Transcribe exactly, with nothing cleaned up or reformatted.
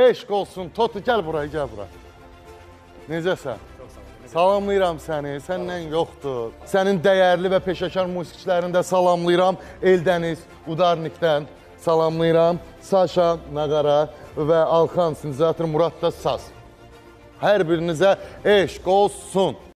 eşq olsun. Totu, gəl buraya, gəl bura. Necəsən? Salamlayıram səni, səndən yoxdur. Sənin dəyərli və peşəkar musiqiçilərini də salamlayıram. Eldəniz, Udarnikdən salamlayıram. Saşa, Naqara və Alxan, sintezator Murad da saz. Hər birinizə eşq olsun.